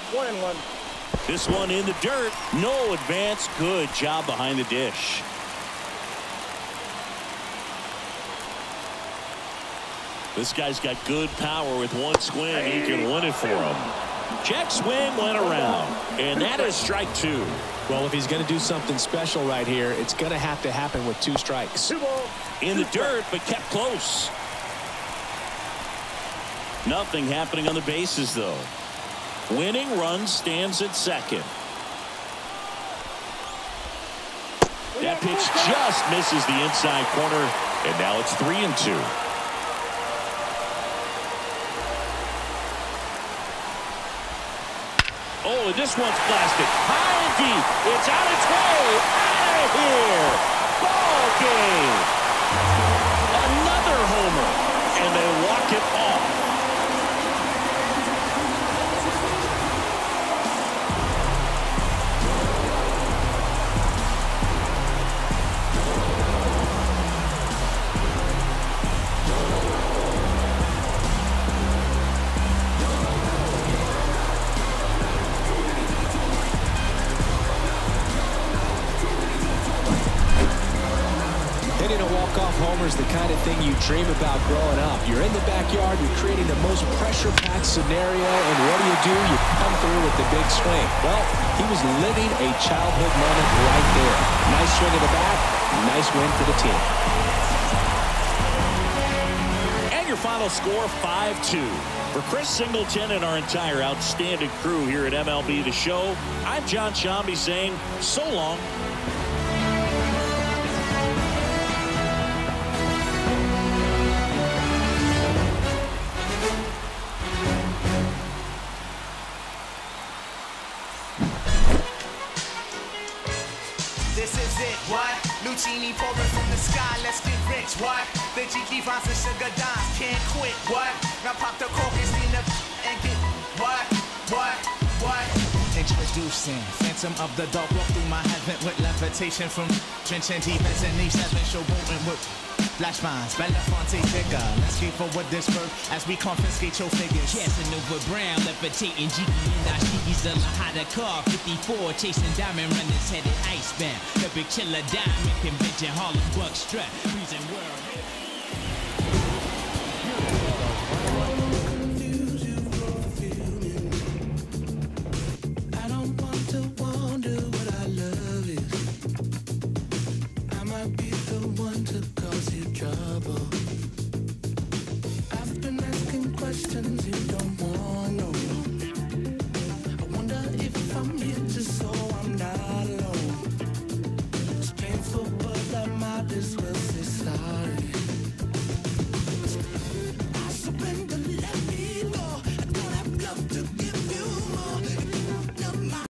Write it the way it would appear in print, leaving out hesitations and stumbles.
1-1. This one in the dirt. No advance. Good job behind the dish. This guy's got good power with one swing. He can win it for him. Check swing went around. And that is strike 2. Well, if he's going to do something special right here, it's going to happen with 2 strikes. In the dirt, but kept close. Nothing happening on the bases, though. Winning run stands at second. That pitch just misses the inside corner, and now it's 3-2. Oh, and this one's blasted high and deep. It's on its way out of here. Ball game. Another homer, and they walk it off. Homer's the kind of thing you dream about growing up. You're in the backyard, you're creating the most pressure-packed scenario, and what do? You come through with the big swing. Well, he was living a childhood moment right there. Nice swing of the bat, nice win for the team. And your final score, 5-2. For Chris Singleton and our entire outstanding crew here at MLB The Show, I'm John Shambi saying so long. Genie pouring from the sky, let's get rich, what? The GD finds the sugar dimes, can't quit, what? Now pop the cork and steam the and get, what? Introducing Phantom of the Dark, walk through my heaven with levitation from trenching defense and these 7 showboating with flash vines, Belafonte figure. Let's keep forward this birth as we confiscate your figures. Casanova Brown, levitating Jiki and Ashiki's a Lahada car, 54, chasing diamond runners headed icebound. The big chiller diamond convention, Harlem Buck strut, freezing world.